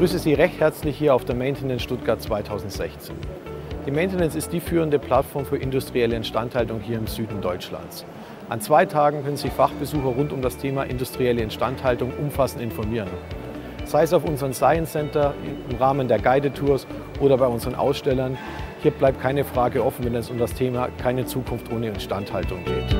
grüße Sie recht herzlich hier auf der Maintenance Stuttgart 2016. Die Maintenance ist die führende Plattform für industrielle Instandhaltung hier im Süden Deutschlands. An 2 Tagen können sich Fachbesucher rund um das Thema industrielle Instandhaltung umfassend informieren. Sei es auf unserem Science Center, im Rahmen der Guided Tours oder bei unseren Ausstellern. Hier bleibt keine Frage offen, wenn es um das Thema keine Zukunft ohne Instandhaltung geht.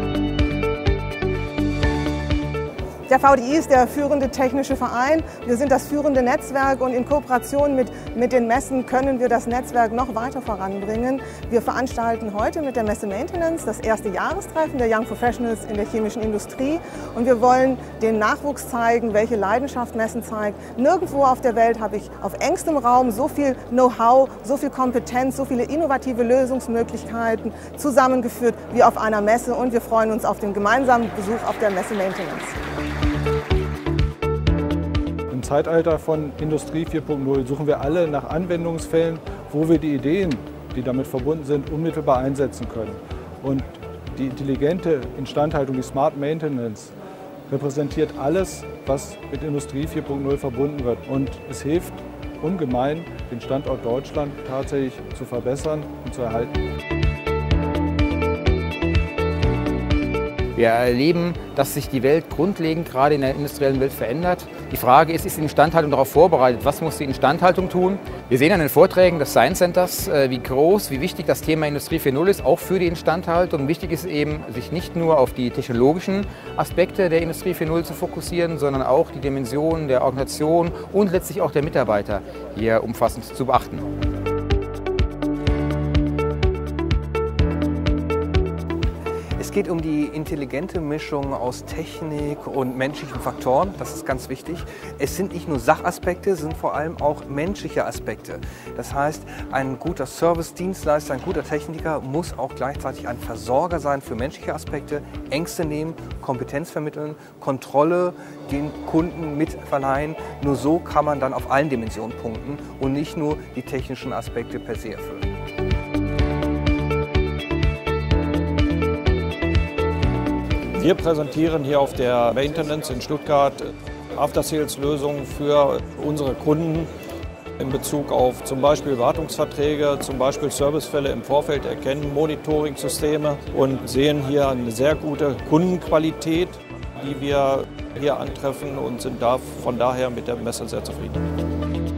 Der VDI ist der führende technische Verein. Wir sind das führende Netzwerk und in Kooperation mit den Messen können wir das Netzwerk noch weiter voranbringen. Wir veranstalten heute mit der Messe Maintenance das erste Jahrestreffen der Young Professionals in der chemischen Industrie. Und wir wollen den Nachwuchs zeigen, welche Leidenschaft Messen zeigt. Nirgendwo auf der Welt habe ich auf engstem Raum so viel Know-how, so viel Kompetenz, so viele innovative Lösungsmöglichkeiten zusammengeführt wie auf einer Messe. Und wir freuen uns auf den gemeinsamen Besuch auf der Messe Maintenance. Im Zeitalter von Industrie 4.0 suchen wir alle nach Anwendungsfällen, wo wir die Ideen, die damit verbunden sind, unmittelbar einsetzen können. Und die intelligente Instandhaltung, die Smart Maintenance, repräsentiert alles, was mit Industrie 4.0 verbunden wird. Und es hilft ungemein, den Standort Deutschland tatsächlich zu verbessern und zu erhalten. Wir erleben, dass sich die Welt grundlegend gerade in der industriellen Welt verändert. Die Frage ist die Instandhaltung darauf vorbereitet? Was muss die Instandhaltung tun? Wir sehen an den Vorträgen des Science Centers, wie groß, wie wichtig das Thema Industrie 4.0 ist, auch für die Instandhaltung. Wichtig ist eben, sich nicht nur auf die technologischen Aspekte der Industrie 4.0 zu fokussieren, sondern auch die Dimensionen der Organisation und letztlich auch der Mitarbeiter hier umfassend zu beachten. Es geht um die intelligente Mischung aus Technik und menschlichen Faktoren, das ist ganz wichtig. Es sind nicht nur Sachaspekte, es sind vor allem auch menschliche Aspekte. Das heißt, ein guter Service-Dienstleister, ein guter Techniker muss auch gleichzeitig ein Versorger sein für menschliche Aspekte, Ängste nehmen, Kompetenz vermitteln, Kontrolle den Kunden mitverleihen. Nur so kann man dann auf allen Dimensionen punkten und nicht nur die technischen Aspekte per se erfüllen. Wir präsentieren hier auf der Maintenance in Stuttgart After-Sales-Lösungen für unsere Kunden in Bezug auf zum Beispiel Wartungsverträge, zum Beispiel Servicefälle im Vorfeld erkennen, Monitoring-Systeme und sehen hier eine sehr gute Kundenqualität, die wir hier antreffen und sind von daher mit der Messe sehr zufrieden.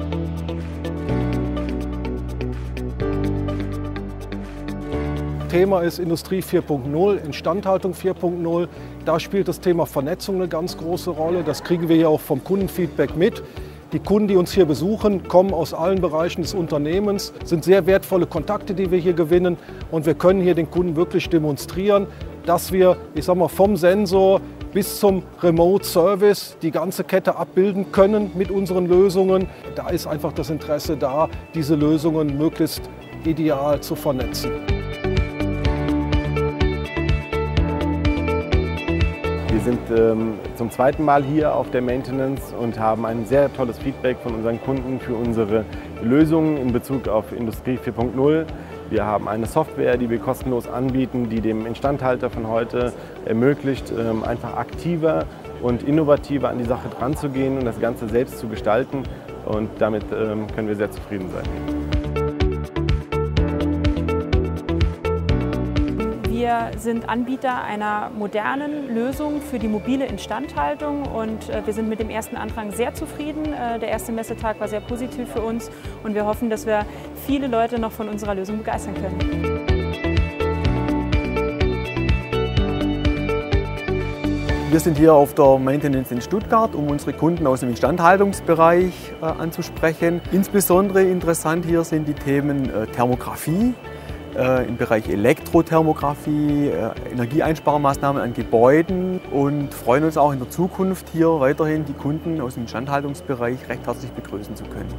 Thema ist Industrie 4.0, Instandhaltung 4.0. Da spielt das Thema Vernetzung eine ganz große Rolle. Das kriegen wir ja auch vom Kundenfeedback mit. Die Kunden, die uns hier besuchen, kommen aus allen Bereichen des Unternehmens, sind sehr wertvolle Kontakte, die wir hier gewinnen. Und wir können hier den Kunden wirklich demonstrieren, dass wir, ich sag mal, vom Sensor bis zum Remote Service die ganze Kette abbilden können mit unseren Lösungen. Da ist einfach das Interesse da, diese Lösungen möglichst ideal zu vernetzen. Wir sind zum zweiten Mal hier auf der Maintenance und haben ein sehr tolles Feedback von unseren Kunden für unsere Lösungen in Bezug auf Industrie 4.0. Wir haben eine Software, die wir kostenlos anbieten, die dem Instandhalter von heute ermöglicht, einfach aktiver und innovativer an die Sache dran zu gehen und das Ganze selbst zu gestalten. Und damit können wir sehr zufrieden sein. Wir sind Anbieter einer modernen Lösung für die mobile Instandhaltung und wir sind mit dem ersten Andrang sehr zufrieden. Der erste Messetag war sehr positiv für uns und wir hoffen, dass wir viele Leute noch von unserer Lösung begeistern können. Wir sind hier auf der Maintenance in Stuttgart, um unsere Kunden aus dem Instandhaltungsbereich anzusprechen. Insbesondere interessant hier sind die Themen Thermografie, im Bereich Elektrothermografie, Energieeinsparmaßnahmen an Gebäuden und freuen uns auch in der Zukunft hier weiterhin die Kunden aus dem Instandhaltungsbereich recht herzlich begrüßen zu können.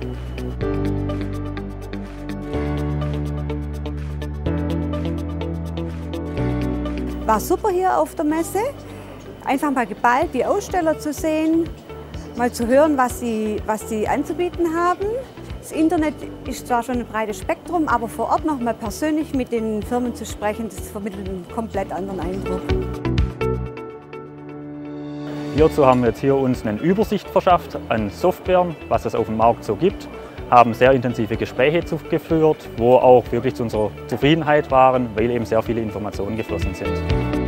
War super hier auf der Messe, einfach mal geballt die Aussteller zu sehen, mal zu hören, was sie anzubieten haben. Das Internet ist zwar schon ein breites Spektrum, aber vor Ort noch mal persönlich mit den Firmen zu sprechen, das vermittelt einen komplett anderen Eindruck. Hierzu haben wir jetzt hier uns eine Übersicht verschafft an Softwaren, was es auf dem Markt so gibt, haben sehr intensive Gespräche geführt, wo auch wirklich zu unserer Zufriedenheit waren, weil eben sehr viele Informationen geflossen sind.